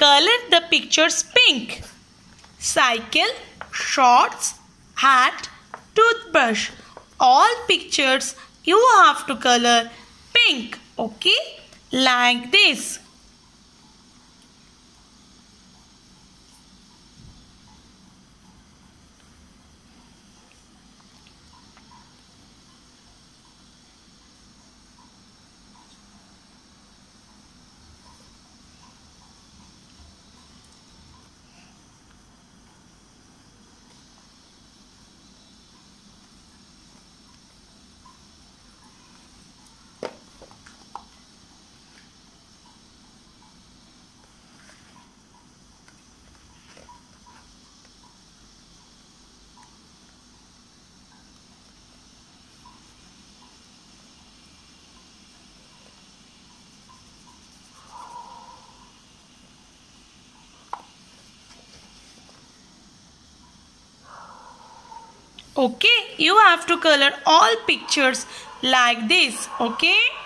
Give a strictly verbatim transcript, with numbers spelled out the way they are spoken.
color the pictures pink. Cycle, shorts, hat, toothbrush. All pictures you have to color pink. Okay, like this. Okay, you have to color all pictures like this. Okay.